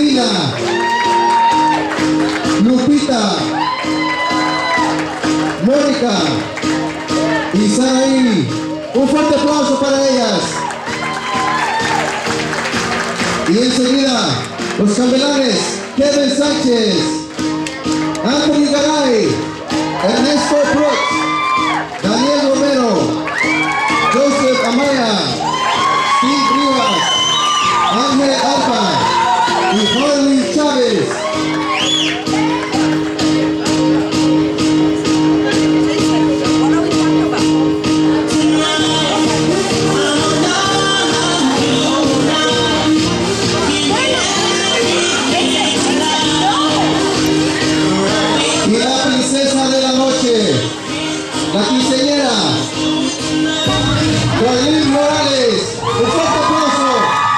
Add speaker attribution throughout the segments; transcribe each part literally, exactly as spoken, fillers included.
Speaker 1: Silvina, Lupita, Mónica y Saraí. Un fuerte aplauso para ellas. Y enseguida, los chambelanes, Kevin Sánchez, Anthony Garay, Ernesto Brooks, Daniel Romero, Joseph Amaya, Steve Rivas, Ángel Alba y Harley Chávez. La quinceañera, Raylin Morales, un fuerte aplauso.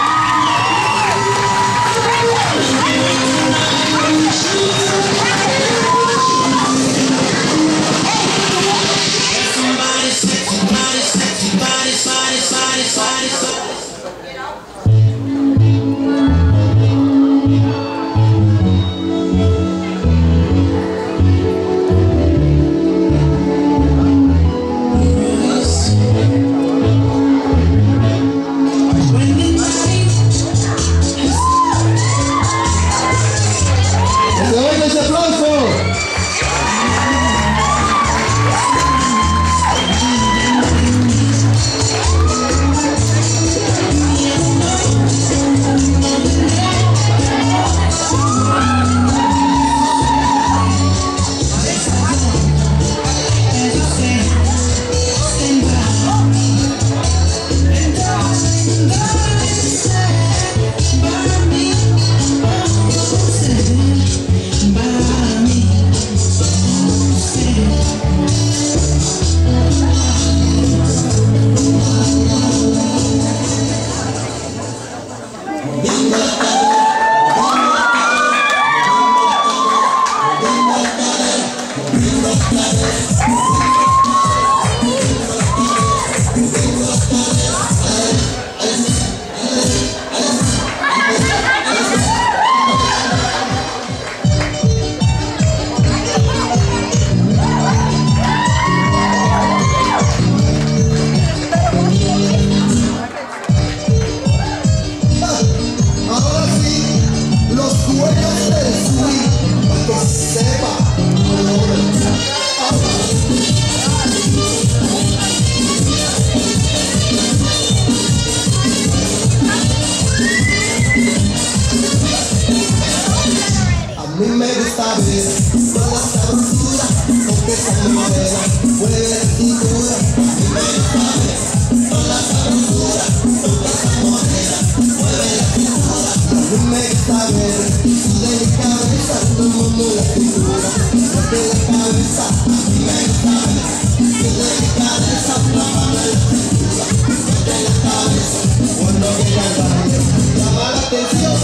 Speaker 1: A mí me gusta ver toda la sabrosura con que esa madera mueve la cintura. A mí me gusta ver toda la sabrosura con que esa madera mueve la cintura. A mí me gusta ver su delicadeza tomando la cintura. Desde la cabeza, a mí me gusta ver su delicadeza tomando la cintura. Desde la cabeza, cuando llega al baile, llama la atención.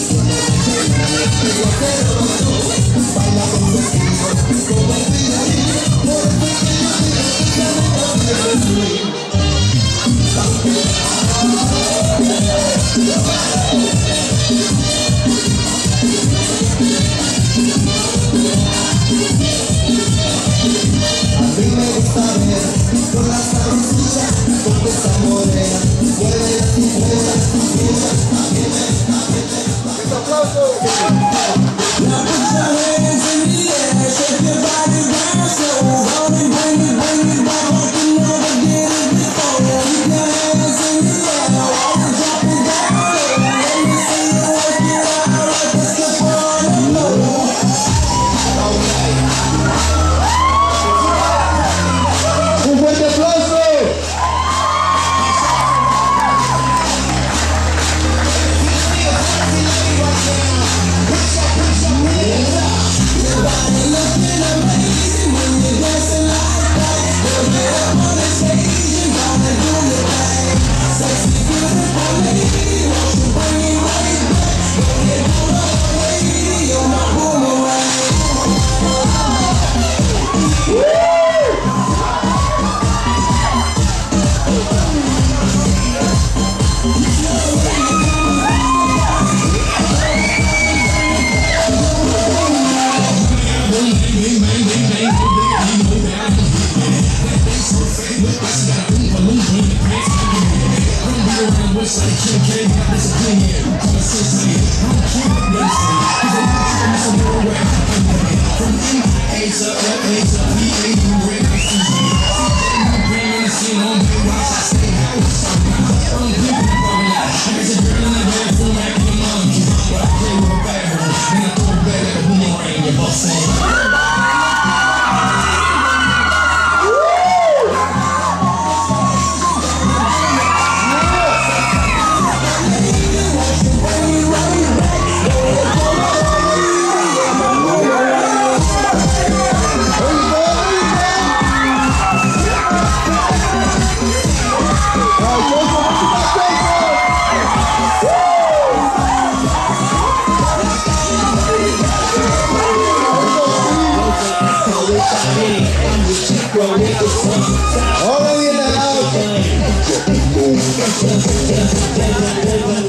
Speaker 1: Baila con vestido, como el piraín, por el pequeño a mí me gusta ver con la sabrosura, con esa morena, mueve la cintura, cintura. A mí me gusta ver. ¡Un aplauso! All of you in the house.